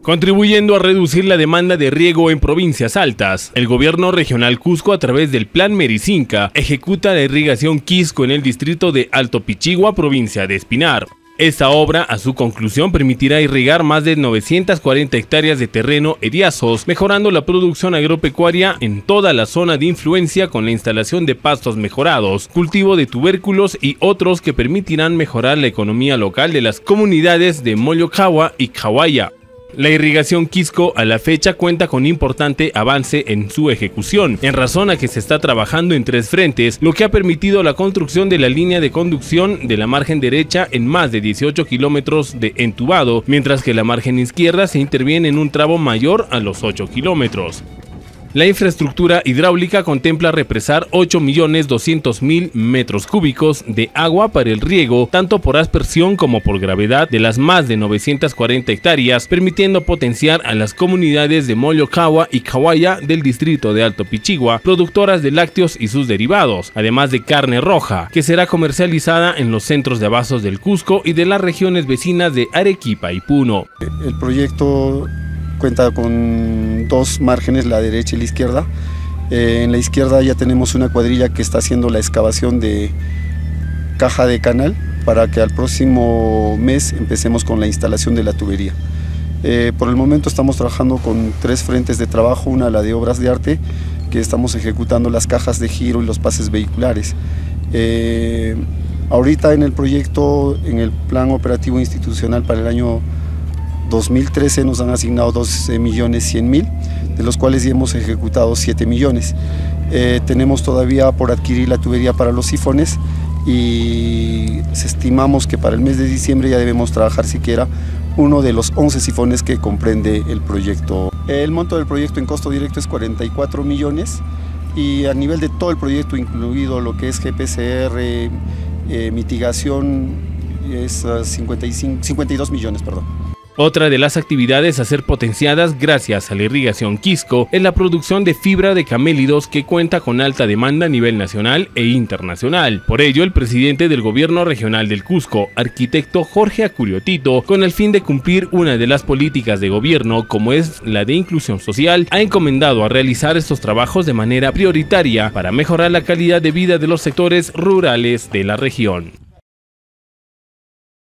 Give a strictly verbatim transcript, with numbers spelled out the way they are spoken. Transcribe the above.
contribuyendo a reducir la demanda de riego en provincias altas. El gobierno regional Cusco, a través del Plan Mericinca, ejecuta la irrigación Quisco en el distrito de Alto Pichigua, provincia de Espinar. Esta obra, a su conclusión, permitirá irrigar más de novecientas cuarenta hectáreas de terreno eriazos, mejorando la producción agropecuaria en toda la zona de influencia con la instalación de pastos mejorados, cultivo de tubérculos y otros que permitirán mejorar la economía local de las comunidades de Mollocagua y Cawaya. La irrigación Quisco a la fecha cuenta con importante avance en su ejecución, en razón a que se está trabajando en tres frentes, lo que ha permitido la construcción de la línea de conducción de la margen derecha en más de dieciocho kilómetros de entubado, mientras que la margen izquierda se interviene en un tramo mayor a los ocho kilómetros. La infraestructura hidráulica contempla represar ocho millones doscientos mil metros cúbicos de agua para el riego, tanto por aspersión como por gravedad, de las más de novecientas cuarenta hectáreas, permitiendo potenciar a las comunidades de Mollocagua y Cawaya del distrito de Alto Pichigua, productoras de lácteos y sus derivados, además de carne roja, que será comercializada en los centros de abastos del Cusco y de las regiones vecinas de Arequipa y Puno. El proyecto cuenta con dos márgenes, la derecha y la izquierda. Eh, en la izquierda ya tenemos una cuadrilla que está haciendo la excavación de caja de canal para que al próximo mes empecemos con la instalación de la tubería. Eh, por el momento estamos trabajando con tres frentes de trabajo, una la de obras de arte, que estamos ejecutando las cajas de giro y los pases vehiculares. Eh, ahorita en el proyecto, en el plan operativo institucional para el año dos mil trece nos han asignado doce millones cien mil, de los cuales ya hemos ejecutado siete millones. Eh, tenemos todavía por adquirir la tubería para los sifones y estimamos que para el mes de diciembre ya debemos trabajar siquiera uno de los once sifones que comprende el proyecto. El monto del proyecto en costo directo es cuarenta y cuatro millones y a nivel de todo el proyecto, incluido lo que es G P C R, eh, mitigación, es uh, cincuenta y cinco, cincuenta y dos millones, perdón. Otra de las actividades a ser potenciadas gracias a la irrigación Quisco es la producción de fibra de camélidos, que cuenta con alta demanda a nivel nacional e internacional. Por ello, el presidente del gobierno regional del Cusco, arquitecto Jorge Acuriotito, con el fin de cumplir una de las políticas de gobierno, como es la de inclusión social, ha encomendado a realizar estos trabajos de manera prioritaria para mejorar la calidad de vida de los sectores rurales de la región.